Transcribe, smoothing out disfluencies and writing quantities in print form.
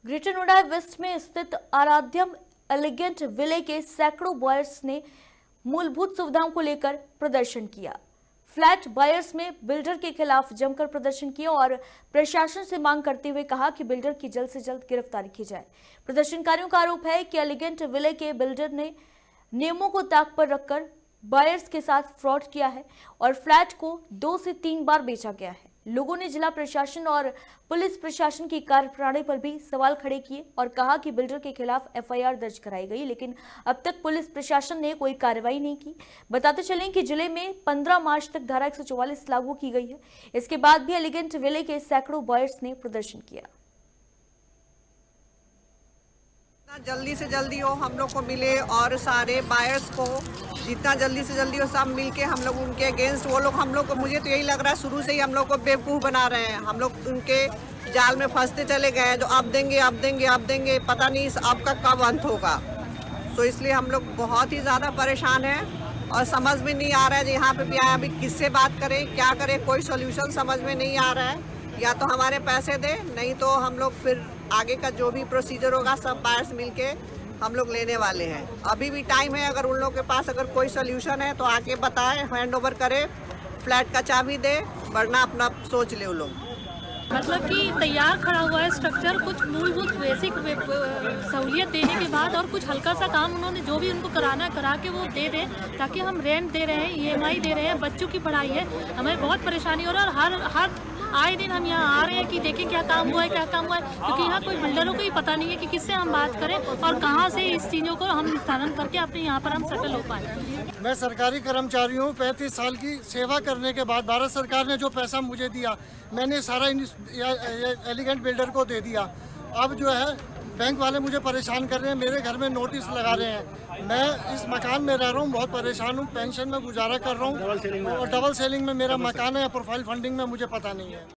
Greater Noida waste में स्थित आराध्यम elegant विले के सैकड़ों बायर्स ने मूलभूत सुविधाओं को लेकर प्रदर्शन किया। फ्लैट बायर्स में बिल्डर के खिलाफ जमकर प्रदर्शन किया और प्रशासन से मांग करते हुए कहा कि बिल्डर की जल्द से जल्द गिरफ्तारी की जाए। प्रदर्शनकारियों का आरोप है कि एलिगेंट विले के बिल्डर ने नियमों को ताक पर रखकर बायर्स के साथ फ्रॉड किया है और फ्लैट को 2 से 3 बार बेचा गया है। लोगों ने जिला प्रशासन और पुलिस प्रशासन की कार्यप्रणाली पर भी सवाल खड़े किए और कहा कि बिल्डर के खिलाफ एफआईआर दर्ज कराई गई, लेकिन अब तक पुलिस प्रशासन ने कोई कार्रवाई नहीं की। बताते चलें कि जिले में 15 मार्च तक धारा 144 लागू की गई है। इसके बाद भी एलिगेंट विले के सैकड़ों बायर्स ने प्रदर्शन किया। जल्दी से जल्दी वो हम लोग को मिले और सारे बायर्स को जितना जल्दी से जल्दी वो सब मिलके हम लोग उनके अगेंस्ट, वो लोग हम लोग को, मुझे तो यही लग रहा है शुरू से ही हम लोग को बेवकूफ़ बना रहे हैं। हम लोग उनके जाल में फंसते चले गए, जो अब देंगे अब देंगे अब देंगे, पता नहीं इस अब का कब अंत होगा। तो इसलिए हम लोग बहुत ही ज़्यादा परेशान हैं और समझ में नहीं आ रहा है यहाँ पे भी आए अभी किससे बात करें, क्या करें, कोई सोल्यूशन समझ में नहीं आ रहा है। या तो हमारे पैसे दे, नहीं तो हम लोग फिर आगे का जो भी प्रोसीजर होगा सब बायर्स मिलके हम लोग लेने वाले हैं। अभी भी टाइम है, अगर उन लोगों के पास अगर कोई सोल्यूशन है तो आके बताएं, हैंड ओवर करे, फ्लैट का चाबी दे, वरना अपना सोच ले वो लोग। मतलब कि तैयार खड़ा हुआ है स्ट्रक्चर, कुछ मूलभूत बेसिक सहूलियत देने के बाद और कुछ हल्का सा काम उन्होंने जो भी उनको कराना है करा के वो दे दें, ताकि हम रेंट दे रहे हैं, ईएमआई दे रहे हैं, बच्चों की पढ़ाई है, हमें बहुत परेशानी हो रहा है। और हर आए दिन हम यहाँ आ रहे हैं कि देखें क्या काम हुआ है, क्या काम हुआ है, क्योंकि यहाँ कोई बिल्डरों को ही पता नहीं है कि किससे हम बात करें और कहाँ से इस चीज़ों को हम निस्तारण करके अपने यहाँ पर हम सेटल हो पाए। मैं सरकारी कर्मचारी हूँ। 35 साल की सेवा करने के बाद भारत सरकार ने जो पैसा मुझे दिया, मैंने सारा एलिगेंट बिल्डर को दे दिया। अब जो है बैंक वाले मुझे परेशान कर रहे हैं, मेरे घर में नोटिस लगा रहे हैं। मैं इस मकान में रह रहा हूँ, बहुत परेशान हूँ, पेंशन में गुजारा कर रहा हूँ और डबल सेलिंग में मेरा मकान है, प्रोफाइल फंडिंग में मुझे पता नहीं है।